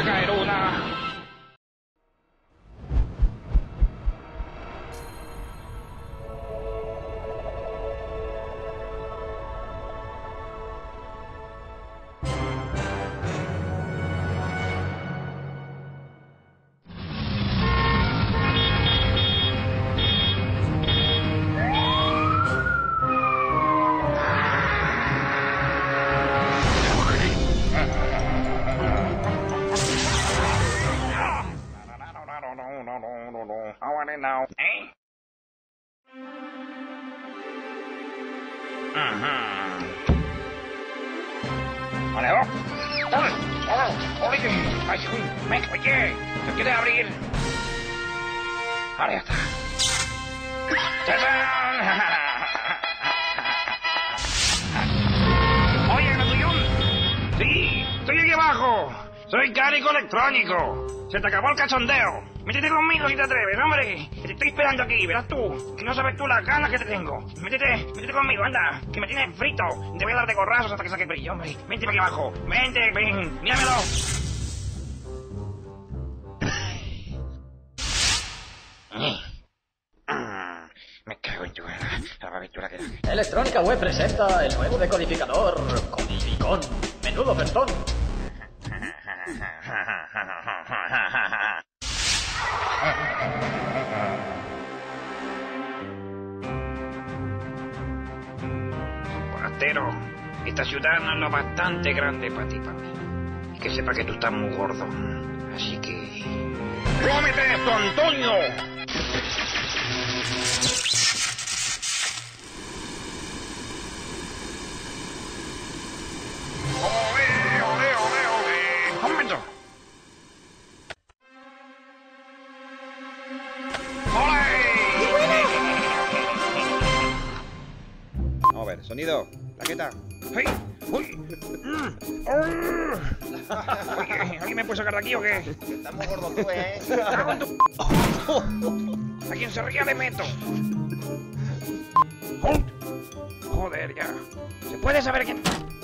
a caer una. No. I want it now. Eh? Vale, oh. Oye, oye, ¿se quiere abrir? Ahora ya está. ¡Tachán! Oye, gratullón. Sí, estoy aquí abajo. Soy Cánico Electrónico. Se te acabó el cachondeo. Métete conmigo si te atreves, hombre. Que te estoy esperando aquí, verás tú. Que no sabes tú las ganas que te tengo. Métete conmigo, anda. Que me tienes frito. Te voy a dar de corrazos hasta que saque brillo, hombre. Vente para aquí abajo. Vente, ven. Míramelo. Me cago en tu la aventura que da. Electrónica Web presenta el nuevo decodificador Codificón. Menudo perdón. Forastero, esta ciudad no es lo bastante grande para ti, para mí. Y que sepa que tú estás muy gordo. Así que... ¡cómete esto, Antonio! ¡Un momento! Vamos a ver, sonido, plaqueta. ¡Hey! ¡Uy! Oye, ¿alguien me puede sacar de aquí o qué? Estás muy gordo tú, ¿eh? ¿A quién se ría le meto? Joder, ya. ¿Se puede saber quién...?